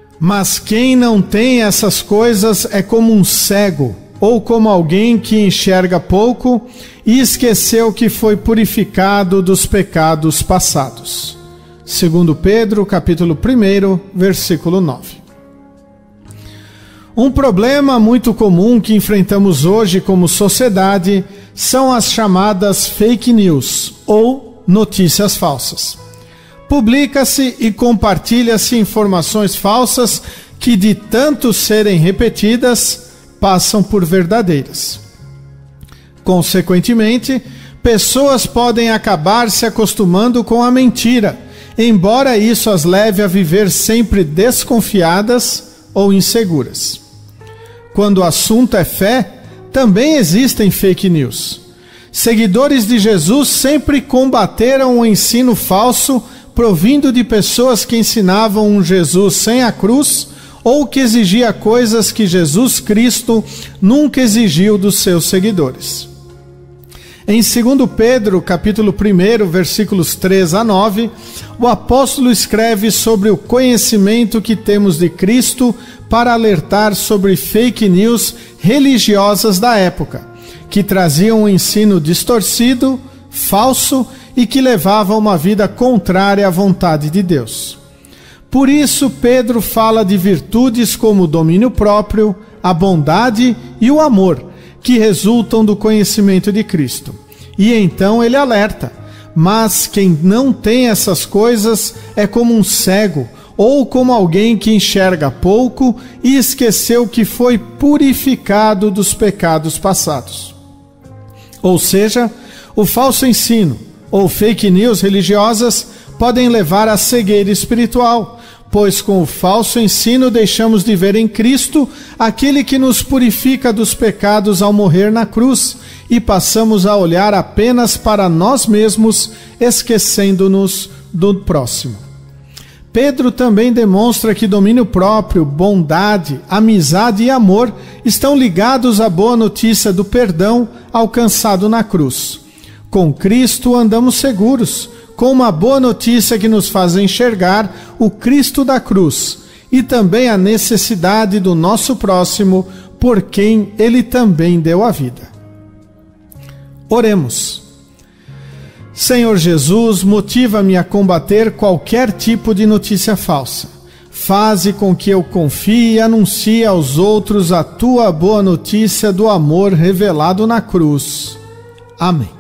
Mas quem não tem essas coisas é como um cego, ou como alguém que enxerga pouco e esqueceu que foi purificado dos pecados passados. 2 Pedro, capítulo 1, versículo 9. Um problema muito comum que enfrentamos hoje como sociedade são as chamadas fake news, ou notícias falsas. Publica-se e compartilha-se informações falsas que, de tanto serem repetidas, passam por verdadeiras. Consequentemente, pessoas podem acabar se acostumando com a mentira, embora isso as leve a viver sempre desconfiadas ou inseguras. Quando o assunto é fé, também existem fake news. Seguidores de Jesus sempre combateram o ensino falso provindo de pessoas que ensinavam um Jesus sem a cruz ou que exigia coisas que Jesus Cristo nunca exigiu dos seus seguidores. Em 2 Pedro, capítulo 1, versículos 3 a 9, o apóstolo escreve sobre o conhecimento que temos de Cristo para alertar sobre fake news religiosas da época, que traziam um ensino distorcido, falso e que levavam uma vida contrária à vontade de Deus. Por isso, Pedro fala de virtudes como o domínio próprio, a bondade e o amor, que resultam do conhecimento de Cristo. E então ele alerta: mas quem não tem essas coisas é como um cego, ou como alguém que enxerga pouco e esqueceu que foi purificado dos pecados passados. Ou seja, o falso ensino ou fake news religiosas podem levar à cegueira espiritual, pois com o falso ensino deixamos de ver em Cristo aquele que nos purifica dos pecados ao morrer na cruz e passamos a olhar apenas para nós mesmos, esquecendo-nos do próximo. Pedro também demonstra que domínio próprio, bondade, amizade e amor estão ligados à boa notícia do perdão alcançado na cruz. Com Cristo andamos seguros, com uma boa notícia que nos faz enxergar o Cristo da cruz e também a necessidade do nosso próximo, por quem Ele também deu a vida. Oremos. Senhor Jesus, motiva-me a combater qualquer tipo de notícia falsa. Faze com que eu confie e anuncie aos outros a Tua boa notícia do amor revelado na cruz. Amém.